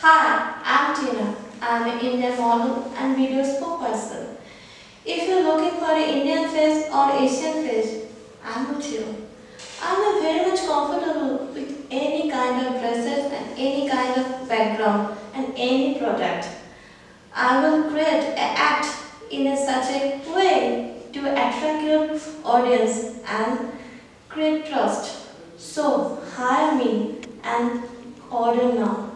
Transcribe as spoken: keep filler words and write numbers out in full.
Hi, I'm Tina. I'm an Indian model and video spokesperson. If you're looking for an Indian face or Asian face, I'm with you. I'm very much comfortable with any kind of dresses and any kind of background and any product. I will create an act in a such a way to attract your audience and create trust. So hire me and order now.